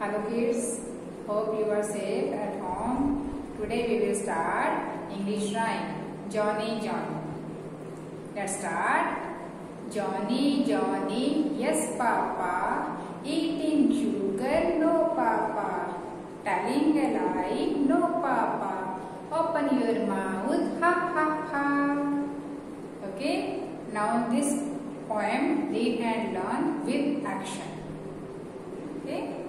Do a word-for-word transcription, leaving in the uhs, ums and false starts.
Hello kids, hope you are safe at home. Today we will start English rhyme. Johnny, Johnny. Let's start. Johnny, Johnny, yes papa. Eating sugar, no papa. Telling a lie, no papa. Open your mouth, ha ha ha. Okay, now this poem read and learn with action. Okay.